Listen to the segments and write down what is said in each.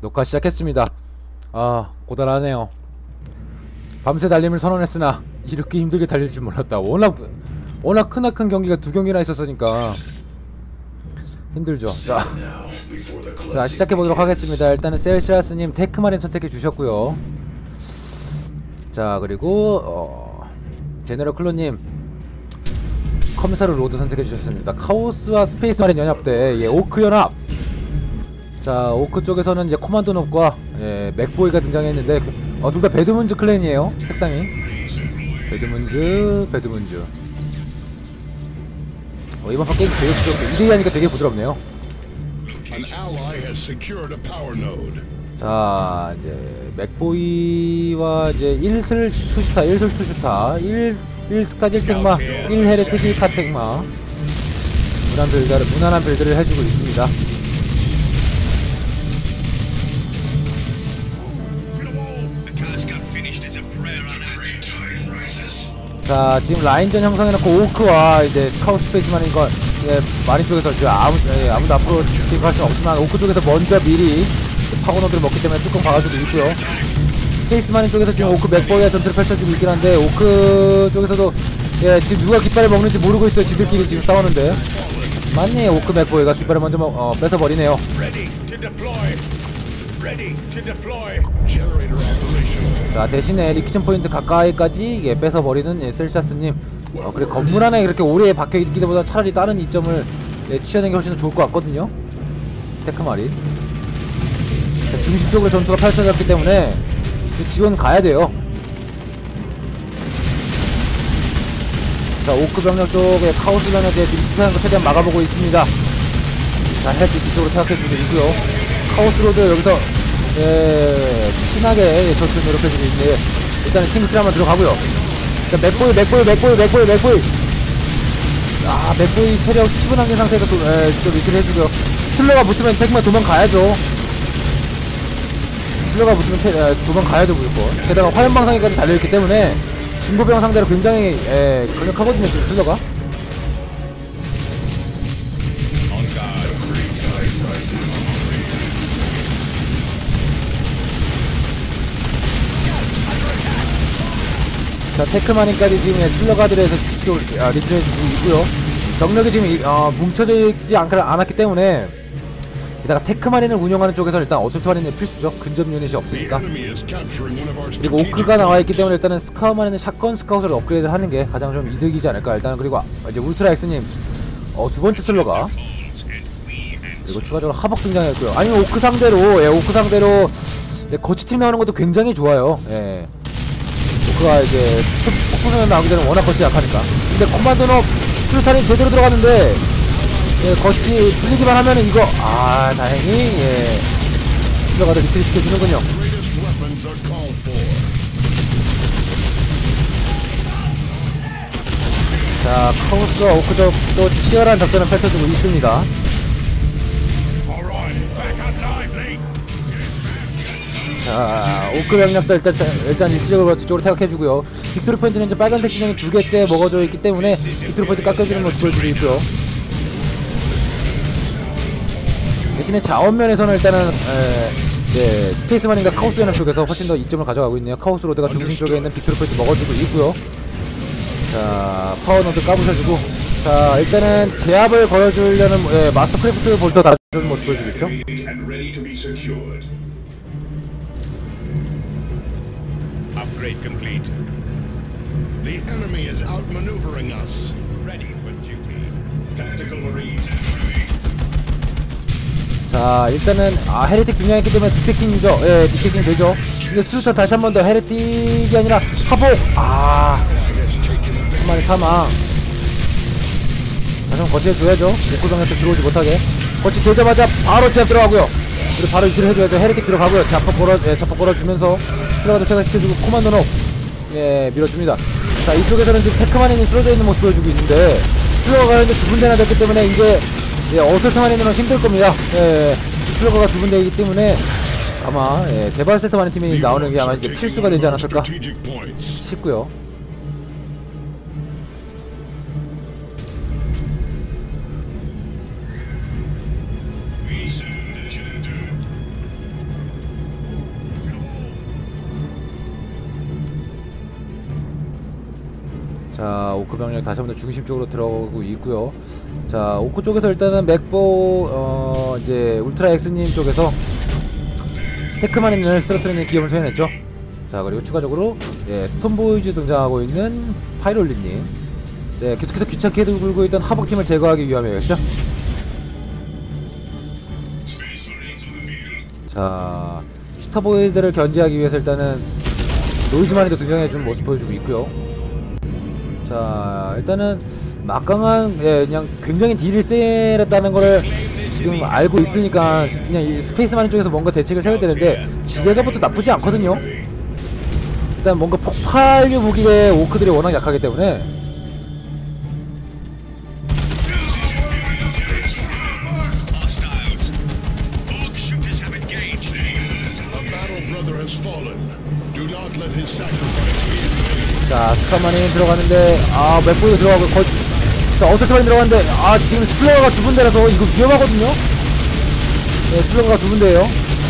녹화 시작했습니다. 아, 고단하네요. 밤새 달림을 선언했으나 이렇게 힘들게 달릴 줄 몰랐다. 워낙 크나큰 경기가 두 경기나 있었으니까 힘들죠. 자 시작해보도록 하겠습니다. 일단은 셀시아스님 테크마린 선택해 주셨고요. 자 그리고 제너럴 클로님 컴사르 로드 선택해 주셨습니다. 카오스와 스페이스 마린 연합대 오크 연합. 자 오크 쪽에서는 이제 코만도노프과 맥보이가 등장했는데 둘 다 배드문즈 클랜이에요. 색상이 배드문즈. 이번 판 게임 되게 부드럽고 2대2 하니까 되게 부드럽네요. 자 이제 맥보이와 이제 1슬 투슈타 1스카 1택마 1헤레틱 1카택마 무난한 빌드를 해주고 있습니다. 자 지금 라인전 형성해놓고 오크와 이제 스카우트 스페이스만인건 마린 쪽에서 아무도 앞으로 직진할 수는 없지만 오크 쪽에서 먼저 미리 파고너들을 먹기 때문에 뚜껑 박아주고 있고요. 스페이스마닌 쪽에서 지금 오크 맥보이와 전투를 펼쳐주고 있긴 한데 오크 쪽에서도 지금 누가 깃발을 먹는지 모르고 있어요. 지들끼리 지금 싸우는데 맞네. 오크 맥보이가 깃발을 먼저 뺏어버리네요. 자 대신에 리퀴전 포인트 가까이까지 뺏어버리는 셀시아스님. 그래 건물 안에 그렇게 오래 박혀있기보다 보다 차라리 다른 이점을 취하는 게 훨씬 더 좋을 것 같거든요. 테크마린. 자 중심적으로 전투가 펼쳐졌기 때문에 지원 가야돼요. 자 오크 병력 쪽에 카오스 변역에 밀치하는 거 최대한 막아보고 있습니다. 자 헤드 뒤쪽으로 퇴각해주고 있고요. 카오스로드 여기서 편하게 전투 노력해주고 있는데 일단은 싱글킬 한번 들어가고요. 자 맥보이 맥보이 체력 10은 한개 상태에서 좀 리트를 해주고요. 슬러가 붙으면 테크마 도망가야죠. 도망가야죠 무조건. 게다가 화염방사기까지 달려있기 때문에 중고병 상대로 굉장히 강력하거든요 지금 슬러가. 자 테크마닌까지 지금 슬러가들에서 리트를 해주고 있고요. 병력이 지금 뭉쳐져 있지 않았기 때문에 게다가 테크마린을 운영하는 쪽에서는 일단 어설트 마린이 필수죠. 근접 유닛이 없으니까. 그리고 오크가 나와있기 때문에 일단은 스카우마린은 샷건 스카웃을 업그레이드 하는 게 가장 좀 이득이지 않을까. 일단은 그리고 이제 울트라 엑스님 두 번째 슬러가 그리고 추가적으로 하복 등장했고요. 아니면 오크 상대로 거치팀 나오는 것도 굉장히 좋아요. 오크가 이제 폭풍선언 나오기 전에 워낙 거치 약하니까. 근데 코만도노 수류탄이 제대로 들어갔는데 거치 풀리기만 하면은 이거 다행히 슬러가를 리트리 시켜주는군요. 자 카오스와 오크적도 치열한 접전을 펼쳐주고 있습니다. 자 오크 병력도 일단 일시적으로 뒤쪽으로 퇴각해주고요. 빅토리 포인트는 이제 빨간색 진영이 2개째 먹어져 있기 때문에 빅토리 포인트 깎여주는 모습 보여주고 있고요. 대신에 자원면에서는 일단은 스페이스만인과 카오스 연합 쪽에서 훨씬 더 이점을 가져가고 있네요. 카오스 로드가 중심 쪽에 있는 빅토리 포인트 먹어주고 있고요. 자 파워노드 까부셔주고 자 일단은 제압을 걸어주려는 마스터 크래프트 볼터 달아주는 모습 보여주고 있죠. Upgrade complete. The enemy is outmaneuvering us. Ready for duty. Tactical marine. 자 일단은 헤레틱 등장했기 때문에 디텍팅 유저 디텍팅 되죠. 근데 수류탄 다시 한 번 더 헤레틱이 아니라 하복 한 마리 사망. 다시 한번 거치해줘야죠. 목구병한테 들어오지 못하게. 거치되자마자 바로 제압 들어가고요. 그리고 바로 유티를 해줘야죠. 헤레틱 들어가고요. 자폭 걸어주면서 슬러가도 퇴각시켜주고 코만도노 밀어줍니다. 자 이쪽에서는 지금 테크마닌이 쓰러져 있는 모습 보여주고 있는데 슬러가가 현재 두 군데나 됐기 때문에 이제 어설트마닌은 힘들 겁니다. 슬러가가 두 군데이기 때문에 아마 데바세트 팀이 나오는 게 아마 이제 필수가 되지 않았을까 싶고요. 자, 오크 병력 다시 한번 더 중심 쪽으로 들어오고 있고요. 자, 오크 쪽에서 일단은 맥보 이제 울트라 엑스님 쪽에서 테크마린을 쓰러뜨리는 기염을 표현했죠. 자, 그리고 추가적으로 예, 스톤보이즈 등장하고 있는 파이롤리님, 네, 계속해서 귀찮게 굴고 있던 하복팀을 제거하기 위함이었죠. 자, 슈터보이드를 견제하기 위해서 일단은 노이즈마니도 등장해주는 모습 보여주고 있고요. 자, 일단은 막강한, 예, 그냥 굉장히 딜을 세렸다는 거를 지금 알고 있으니까 그냥 이 스페이스마닌 쪽에서 뭔가 대책을 세워야 되는데 지뢰가부터 나쁘지 않거든요. 일단 뭔가 폭발류 무기의 오크들이 워낙 약하기 때문에. 자, 스카마닌 들어가는데 맥보이도 들어가고 자, 어설트마닌 들어가는데 지금 슬러거가 두 군데라서 이거 위험하거든요. 네, 슬러거가 두 군데예요.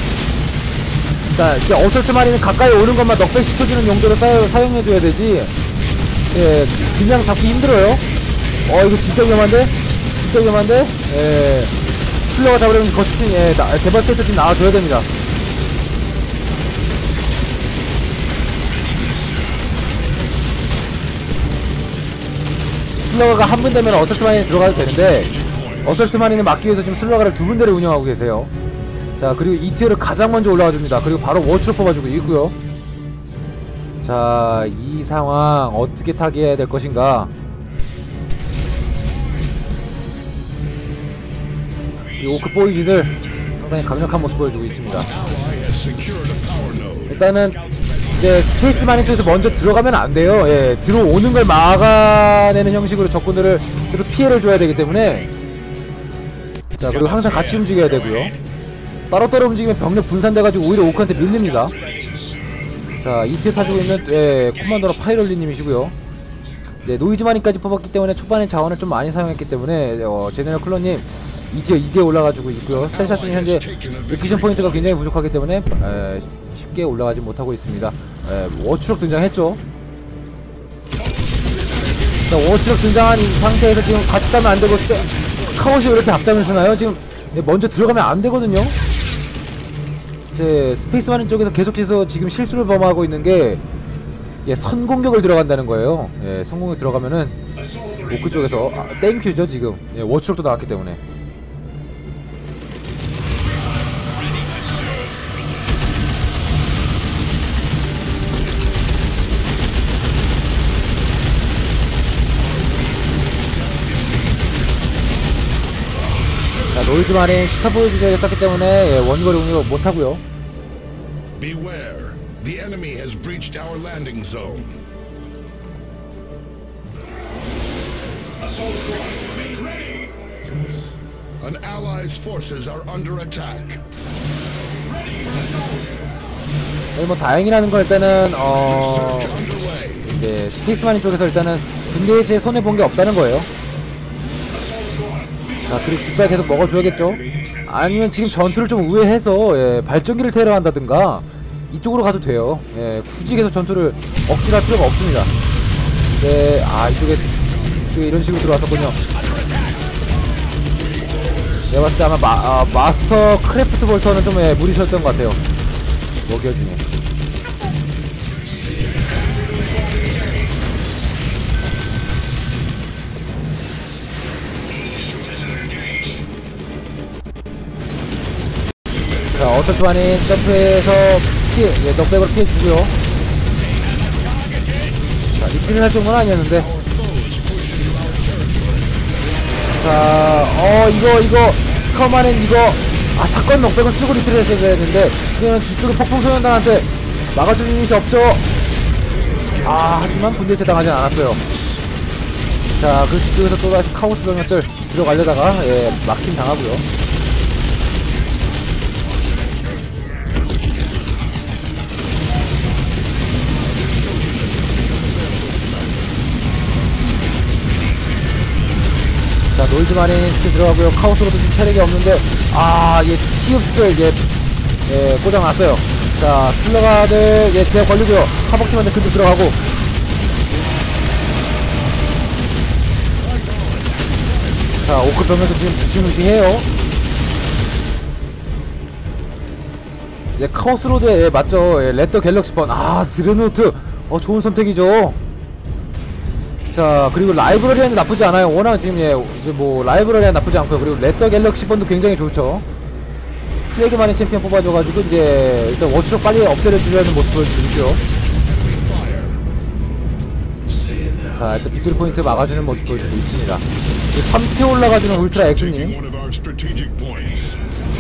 자, 이제 어설트마린은 가까이 오는 것만 넉백 시켜주는 용도로 사용해줘야 되지. 예, 그냥 잡기 힘들어요. 이거 진짜 위험한데? 진짜 위험한데? 예, 슬러거 잡으려면 거치팀, 예, 데바스테이터 팀 나와줘야 됩니다. 슬러거가 한 분 되면 어설트마린이 들어가도 되는데 어설트마린을 막기 위해서 지금 슬러거를 두 군데를 운영하고 계세요. 자, 그리고 이티어를 가장 먼저 올라가 줍니다. 그리고 바로 워치로 뽑아주고 있고요. 자, 이 상황 어떻게 타개해야 될 것인가. 이 오크보이즈들 상당히 강력한 모습 보여주고 있습니다. 일단은 이제 스페이스마닌 쪽에서 먼저 들어가면 안 돼요. 예, 들어오는 걸 막아내는 형식으로 적군들을 계속 피해를 줘야 되기 때문에. 자, 그리고 항상 같이 움직여야 되고요. 따로따로 움직이면 병력 분산돼가지고 오히려 오크한테 밀립니다. 자, 이티어 타주고 있는 코만도로 파이롤리님이시고요. 이제 노이즈마니까지 뽑았기 때문에 초반에 자원을 좀 많이 사용했기 때문에 제네럴 클로님 이티어 이제 올라가지고 있고요. 셀샤스는 현재 액기션 포인트가 굉장히 부족하기 때문에 쉽게 올라가지 못하고 있습니다. 워추럭 등장했죠. 자, 워추럭 등장한 이 상태에서 지금 같이 싸면 안되고 스카웃이 왜 이렇게 앞장을 서나요? 지금 먼저 들어가면 안되거든요. 제 스페이스마닌 쪽에서 계속해서 지금 실수를 범하고 있는게 선공격을 들어간다는 거예요. 예, 선공격 들어가면은 오크 쪽에서 땡큐죠 지금. 예, 워추럭도 나왔기 때문에. 자, 노이즈마린 슈터보이즈를 썼기 때문에 원거리 공격 못하고요. Beware. The enemy has breached our landing zone. Assault squad, make ready. An ally's forces are under attack. Ready for assault. 뭐 다행이라는 건 일단은 이제 스페이스마닌 쪽에서 일단은 군대에 제 손해 본 게 없다는 거예요. 자, 그리고 깃발 계속 먹어줘야겠죠. 아니면 지금 전투를 좀 우회해서 발전기를 테러 한다든가 이쪽으로 가도 돼요. 예, 굳이 계속 전투를 억지로 할 필요가 없습니다. 네, 이쪽에 이런 식으로 들어왔었군요. 내가 봤을 때 아마 마스터 크래프트 볼터는 좀 무리셨던 것 같아요. 먹여주네. 자, 어설트마닌 점프해서 넉백으로 피해주고요. 자, 리트를 할 정도는 아니었는데. 자, 이거 스카마는 이거 사건 넉백은 쓰고 리트를 했어야 했는데 그냥 뒤쪽에 폭풍소년단한테 막아줄 유닛이 없죠. 하지만 분대체 당하진 않았어요. 자, 그 뒤쪽에서 또다시 카오스 병력들 들어가려다가 막힘 당하고요. 자, 노이즈마린 스킬 들어가고요. 카오스로도 지금 체력이 없는데 얘 티읍 스킬 고장났어요. 자, 슬러가들 제압 걸리고요. 하복팀한테 근접 들어가고. 자, 오크 병력도 지금 무시무시해요. 이제 카오스로드에, 예, 맞죠. 예, 레더 갤럭시 번. 아, 드레노트. 좋은 선택이죠. 자, 그리고 라이브러리는 나쁘지 않아요. 워낙 지금, 예, 이제 뭐 라이브러리는 나쁘지 않고요. 그리고 레더 갤럭시 번도 굉장히 좋죠. 플래그만의 챔피언 뽑아줘가지고 이제 일단 워추력 빨리 없애려주려는 모습 보여주고 있고요. 자, 일단 빅토리 포인트 막아주는 모습 보여주고 있습니다. 3티어 올라가주는 울트라 엑스님. One of our strategic points.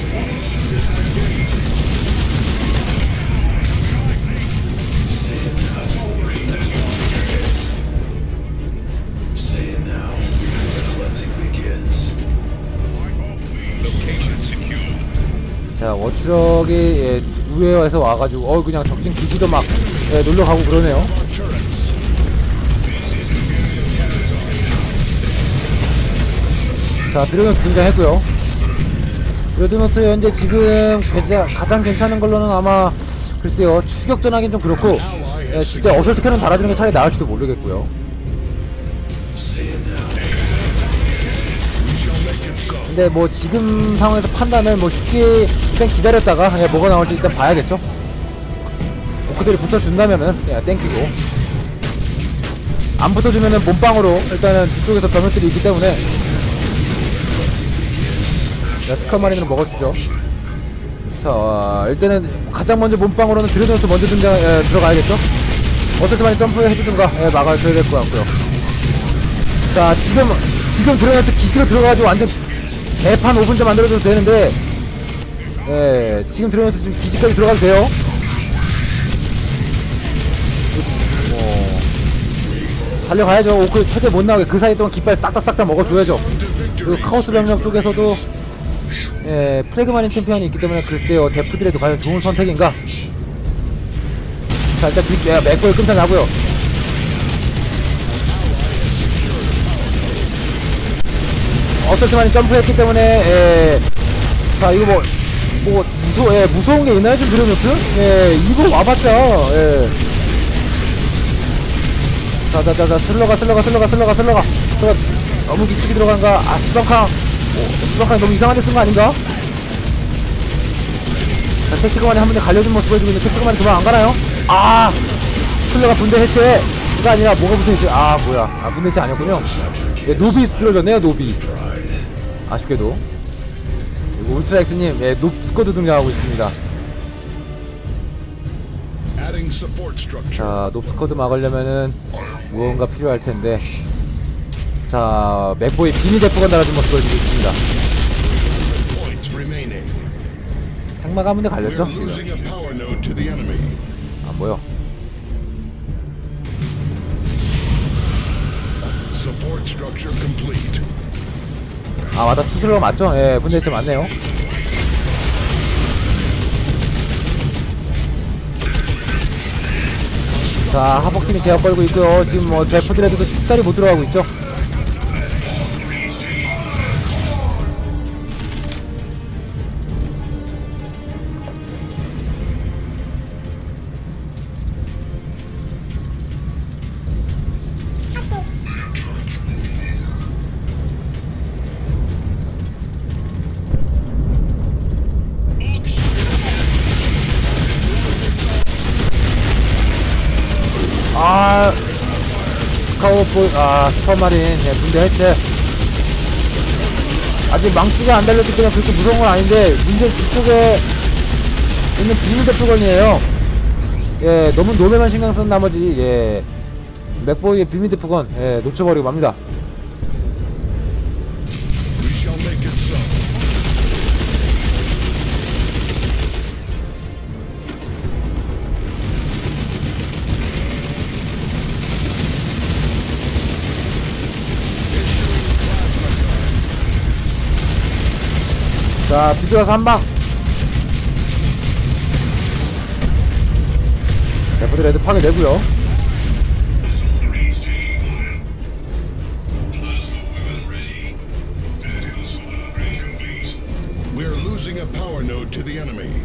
자, 워추력이, 예, 우회에서 와가지고 그냥 적진 기지도 막, 예, 놀러가고 그러네요. Our turrets. 자, 드래곤노트 등장했고요. 드래곤노트 현재 지금 가장 괜찮은 걸로는 아마, 글쎄요, 추격전 하긴 좀 그렇고, 예, 진짜 어설트 캐논 달아주는 게 차라리 나을지도 모르겠고요. 근데 뭐 지금 상황에서 판단을 뭐 쉽게 일단 기다렸다가, 예, 뭐가 나올지 일단 봐야겠죠. 오크들이 붙어준다면은, 예, 땡기고, 안 붙어주면은 몸빵으로 일단은 뒤쪽에서 병력들이 있기 때문에, 자, 스컬마린으로 먹어주죠. 자, 일단은 가장 먼저 몸빵으로는 드래곤노트 먼저 들어가야겠죠. 어설트만이 점프해주든가, 예, 막아줘야 될 것 같고요. 자, 지금 드래곤노트 기지로 들어가가지고 완전 개판 5분째 만들어줘도 되는데, 예, 지금 드래곤노트 지금 기지까지 들어가도 돼요. 달려가야죠. 오크 최대 못 나오게 그 사이 동안 깃발 싹 다 먹어줘야죠. 그리고 카오스 병력 쪽에서도, 예, 플래그마린 챔피언이 있기 때문에 글쎄요, 데프드레도 과연 좋은 선택인가? 자, 일단 맥골 끔살 나고요. 어설트만이 점프했기 때문에, 예, 자, 이거 무서운 게 있나요, 지금 드래곤노트? 예, 이거 와봤자, 예. 자, 슬러가. 너무 깊숙이 들어간가? 아, 시방캉 너무 이상한 데 쓴 거 아닌가? 자, 택티커만이 한 번에 갈려준 모습 보여주고 있는데, 택티커만이 그만 안 가나요? 아! 슬러가 분대 해체가 아니라 뭐가 분대 해체? 아, 뭐야. 아, 분대 해체 아니었군요. 예, 노비 쓰러졌네요, 노비. 아쉽게도. 그리고 울트라 엑스님, 예, 롭스쿼드 등장하고 있습니다. Adding support structure. 자, 롭스쿼드 막으려면은 무언가 필요할 텐데. 자, 맥보이 비밀 대포가 달아준 모습 보여주고 있습니다. Points remaining. 택마가 한 군데 We're 갈렸죠? losing 지금. a power node to the enemy. 안 보여. Support structure complete. 아, 맞다. 투슬러 맞죠? 예, 분대 해체 맞네요. 자, 하복팀이 제압 걸고 있고요. 지금 뭐 데프드레드도 쉽사리 못 들어가고 있죠. 아, 스카우마린, 예, 분대 해체. 아직 망치가 안 달렸기 때문에 그렇게 무서운 건 아닌데, 문제 뒤쪽에 있는 비밀 대포건이에요. 예, 너무 노매만 신경 쓴 나머지, 예, 맥보이의 비밀 대포건, 예, 놓쳐버리고 맙니다. We shall make it so. 자, 뒤돌아서 한 방. 데프드레드 파괴되고요. We're losing a power node to the enemy.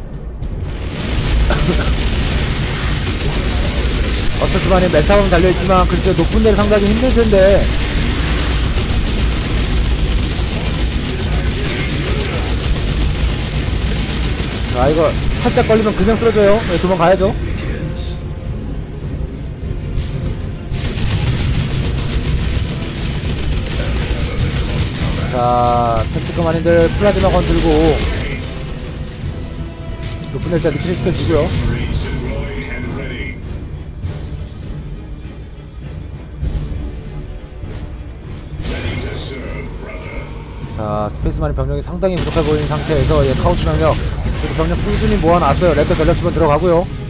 어설트만이 메타범 달려있지만 글쎄 높은 데를 상당히 힘들텐데. 자, 이거 살짝 걸리면 그냥 쓰러져요. 네, 도망가야죠. 자, 택티컬 마린들 플라즈마 건 들고 높은 일단 리트리 시켜주고요. 자, 스페이스 마린 병력이 상당히 부족해 보이는 상태에서 카오스 병력 그래도 병력 꾸준히 모아놨어요. 랜더 갤럭시번 들어가고요.